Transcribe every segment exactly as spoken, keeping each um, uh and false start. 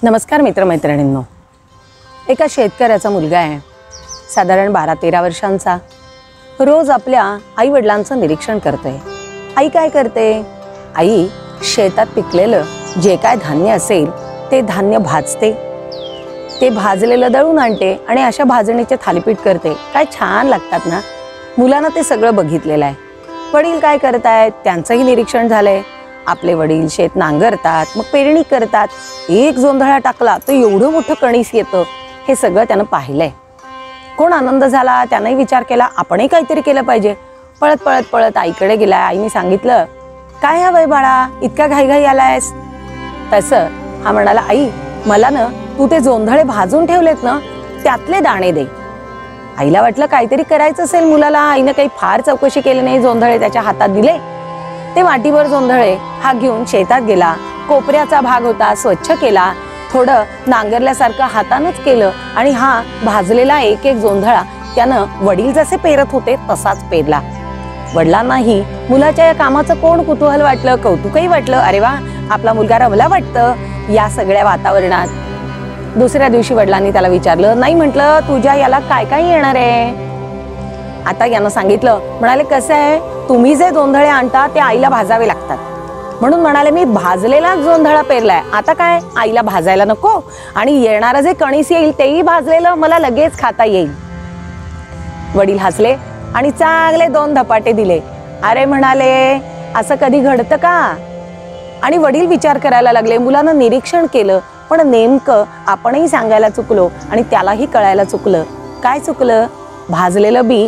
नमस्कार मित्रमैत्रिणींनो, एका शेतकऱ्याचा मुलगा आहे, साधारण बारा तेरा वर्षांचा. रोज आपल्या आई वडिलांचं निरीक्षण करते. आई काय करते? आई शेतात पिकलेलं जे काय धान्य असेल ते धान्य भाजते, ते भाजलेलं दळून आणते आणि अशा भाजणीचे थालीपीठ करते. काय छान लागतात ना. मुलानं ते सगळं बघितलेलं आहे. वडील काय करतायत त्यांचंही निरीक्षण झालंय. आपले वडील शेत नांगरतात, मग पेरणी करतात. एक जोंधळा टाकला तर एवढं मोठं कणीस येतं. हे सगळं त्यानं पाहिलंय. कोण आनंद झाला, त्यानंही विचार केला आपणही काहीतरी केलं पाहिजे. पळत पळत पळत आईकडे गेला. आईने सांगितलं, काय हवंय बाळा, इतका घाईघाई आलायस? तसं हा म्हणाला, आई मला ना तू ते जोंधळे भाजून ठेवलेत ना त्यातले दाणे दे. आईला वाटलं काहीतरी करायचं असेल मुलाला. आईनं काही फार चौकशी केली नाही. जोंधळे त्याच्या हातात दिले. ते वाटीभर जोंधळे हा घेऊन शेतात गेला. कोपऱ्याचा भाग होता, स्वच्छ केला. थोडं नांगरल्यासारखं हातानच केलं आणि हा भाजलेला एक एक जोंधळा त्यानं वडील जसे पेरत होते तसाच पेरला. वडिलांनाही मुलाच्या या कामाचं कोण कुतूहल वाटलं, कौतुकही वाटलं. अरे वा, आपला मुलगा रमला वाटतं या सगळ्या वातावरणात. दुसऱ्या दिवशी वडिलांनी त्याला विचारलं. नाही म्हटलं, तुझ्या याला काय काय येणार आहे? आता यानं सांगितलं. म्हणाले, कसं आहे, तुम्ही जे जोंधळे आणता ते आईला भाजावे लागतात, म्हणून म्हणाले मी भाजलेला जोंधळा पेरलाय. आता काय, आईला भाजायला नको आणि येणारं जे कणीस येईल तेही भाजलेलं मला लगेच खाता येईल. वडील हसले आणि चांगले दोन धपाटे दिले. अरे म्हणाले, असं कधी घडतं का? आणि वडील विचार करायला लागले. मुलानं निरीक्षण केलं, पण नेमकं आपणही सांगायला चुकलो आणि त्यालाही कळायला चुकलं. काय चुकलं? भाजलेलं बी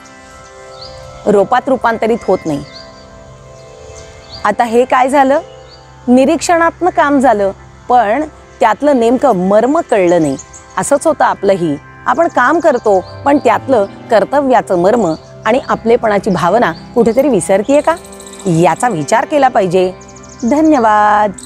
रोपात रूपांतरित होत नाही. आता हे काय झालं? निरीक्षणात्मक काम झालं, पण त्यातलं नेमकं मर्म कळलं नाही. असंच होतं आपलंही. आपण काम करतो, पण त्यातलं कर्तव्याचं मर्म आणि आपलेपणाची भावना कुठेतरी विसरतीये का, याचा विचार केला पाहिजे. धन्यवाद.